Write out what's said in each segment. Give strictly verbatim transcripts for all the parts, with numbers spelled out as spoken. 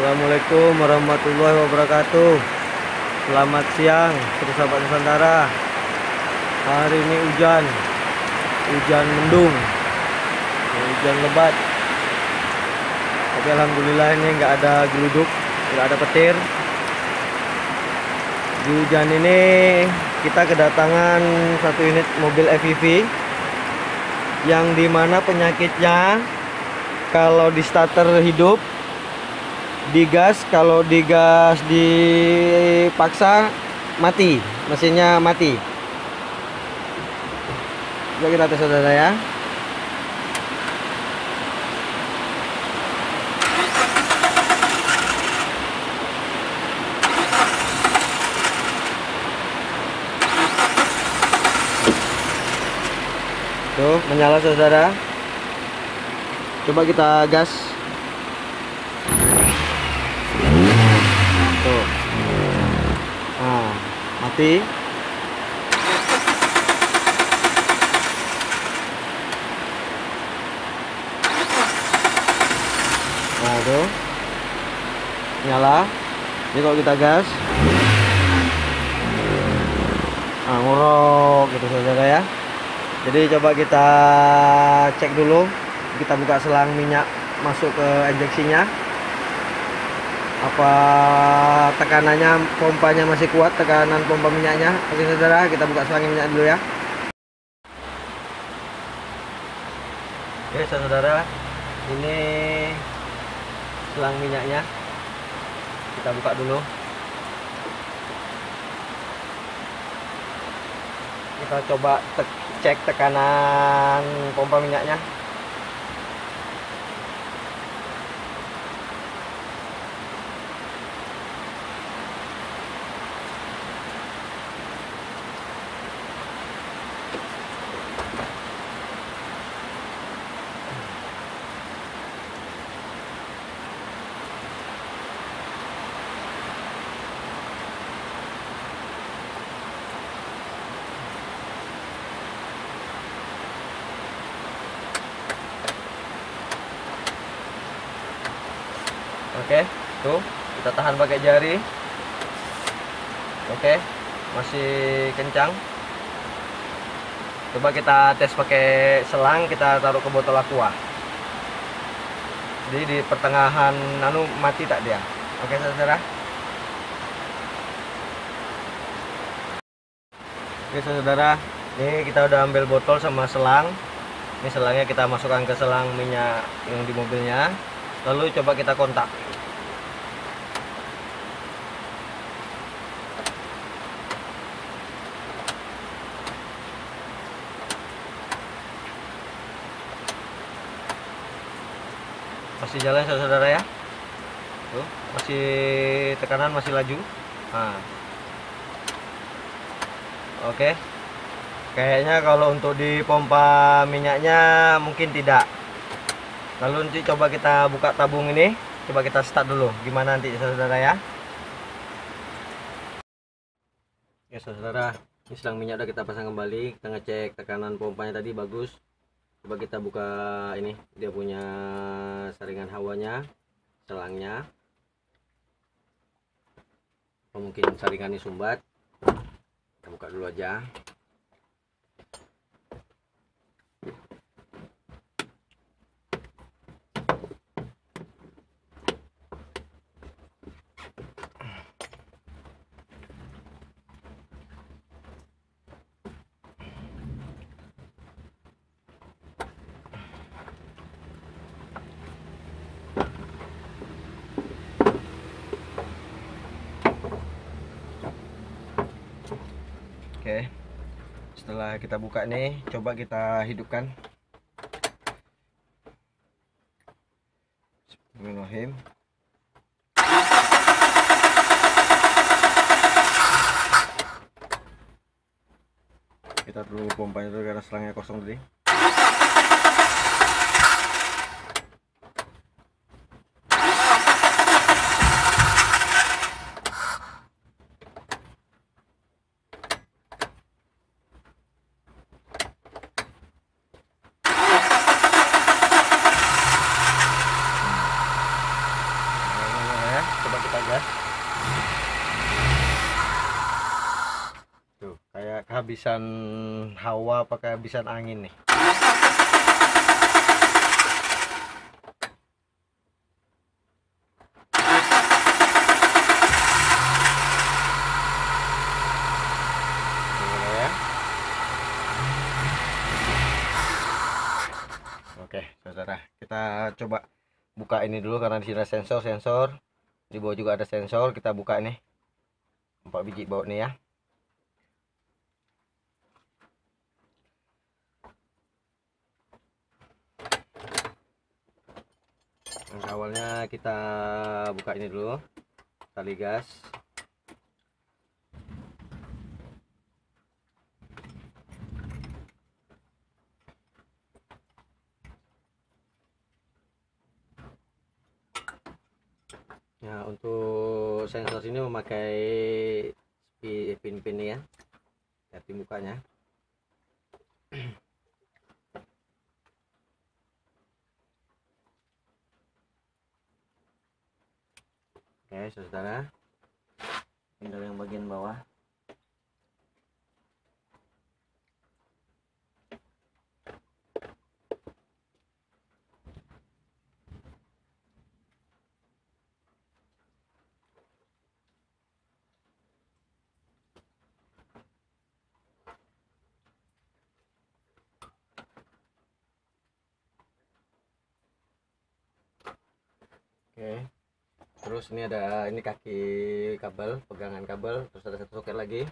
Assalamualaikum warahmatullahi wabarakatuh. Selamat siang, sahabat Nusantara. Hari ini hujan, hujan mendung, hujan lebat. Tapi alhamdulillah ini nggak ada geluduk, nggak ada petir. Di hujan ini kita kedatangan satu unit mobil F E V yang dimana penyakitnya kalau di starter hidup, digas, kalau digas dipaksa mati, mesinnya mati. Coba kita tes saudara ya. Tuh menyala saudara. Coba kita gas. Tuh. Nah, mati. Nah, tuh. Nyala. Jadi kalau kita gas, nah, ngorok gitu saudara ya. Jadi coba kita cek dulu. Kita buka selang minyak masuk ke injeksinya. Apa tekanannya, pompanya masih kuat, tekanan pompa minyaknya. Oke saudara, kita buka selang minyak dulu ya. Oke saudara, ini selang minyaknya. Kita buka dulu. Kita coba te cek tekanan pompa minyaknya. Oke, tuh kita tahan pakai jari. Oke, masih kencang. Coba kita tes pakai selang, kita taruh ke botol aqua. Jadi di pertengahan anu mati tak dia. Oke saudara. Oke saudara, ini kita udah ambil botol sama selang. Ini selangnya kita masukkan ke selang minyak yang di mobilnya. Lalu coba kita kontak. Masih jalan saudara ya. Tuh, masih tekanan masih laju. Nah. Oke. Kayaknya kalau untuk di pompa minyaknya mungkin tidak. Lalu nanti coba kita buka tabung ini, coba kita start dulu. Gimana nanti saudara ya? Ya saudara, ini selang minyak udah kita pasang kembali. Kita ngecek tekanan pompanya tadi bagus. Coba kita buka ini, dia punya saringan hawanya, selangnya. Atau mungkin saringannya sumbat. Kita buka dulu aja. Oke, setelah kita buka nih, coba kita hidupkan. Bismillahirrahmanirrahim. Kita dulu pompanya dulu karena selangnya kosong tadi. kehabisan hawa apa kehabisan angin nih. Oke saudara, kita coba buka ini dulu karena di sini ada sensor sensor di bawah juga ada sensor. Kita buka nih empat biji baut nih ya. Langkah awalnya kita buka ini dulu tali gas. Nah, untuk sensor ini memakai pin-pin ya, hati mukanya. Oke saudara, ini dari yang bagian bawah. Oke, terus ini ada ini kaki kabel, pegangan kabel, terus ada satu soket lagi.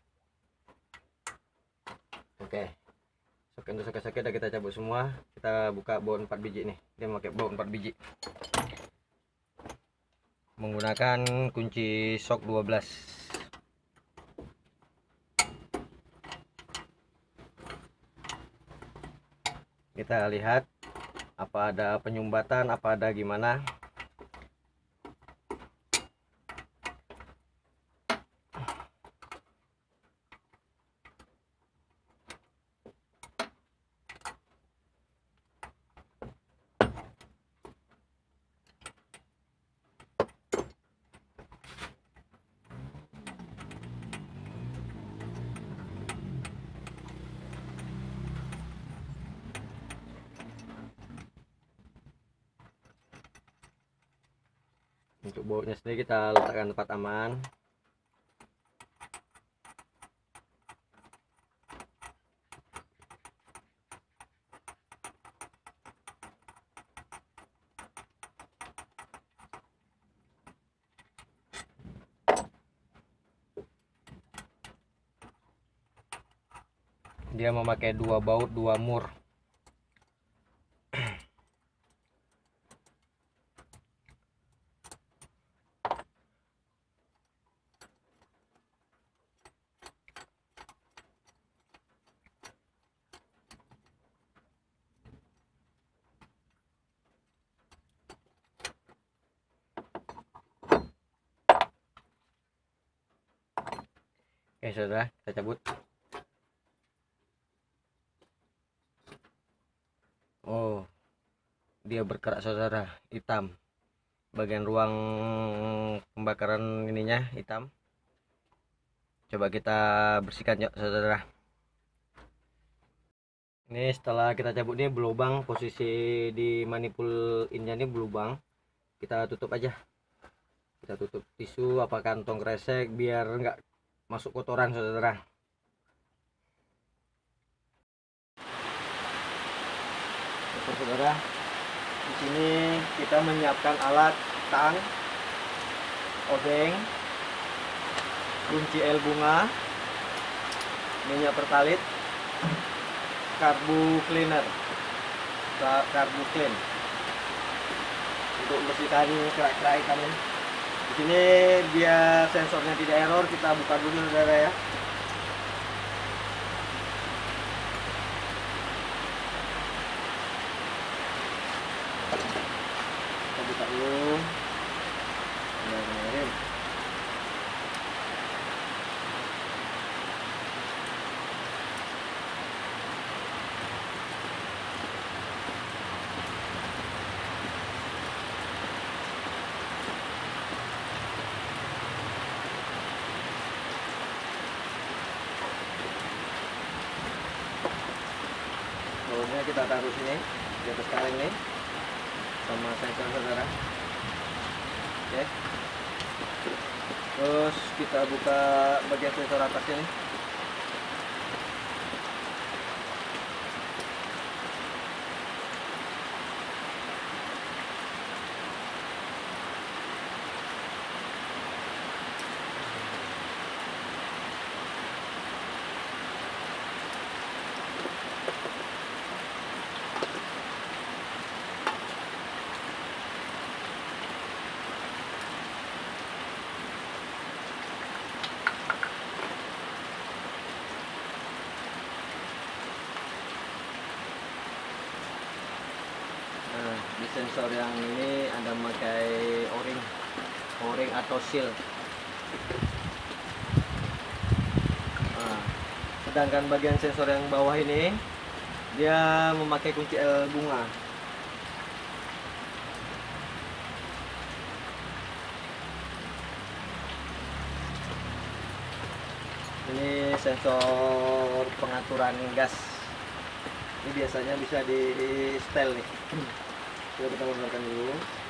Oke, soket untuk soket-soket udah kita cabut semua. Kita buka baut empat biji nih, dia memakai baut empat biji menggunakan kunci shock dua belas. Kita lihat apa ada penyumbatan, apa ada gimana. Untuk bautnya sendiri kita letakkan tempat aman. Dia memakai dua baut, dua mur. Oke saudara, kita cabut. Oh, dia berkerak saudara, hitam. Bagian ruang pembakaran ininya hitam. Coba kita bersihkan yuk saudara. Ini setelah kita cabut nih berlubang, posisi di manipul innya ini berlubang. Kita tutup aja. Kita tutup tisu apa kantong kresek biar enggak masuk kotoran saudara. Oke saudara, di sini kita menyiapkan alat tang, obeng, kunci L bunga, minyak pertalit, karbu cleaner, karbu clean untuk membersihkan kerak-kerak ikan ini. Di sini biar sensornya tidak error, kita buka dulu saudara ya. Kita buka dulu. Bismillahirrahmanirrahim. kita taruh sini di atas kaleng nih sama sensor saudara. Oke, terus kita buka bagian sensor atasnya nih. Nah, di sensor yang ini Anda memakai o-ring, o-ring atau seal. Nah, sedangkan bagian sensor yang bawah ini dia memakai kunci L bunga. Ini sensor pengaturan gas. Ini biasanya bisa di setel nih. Coba kita menggunakan dulu.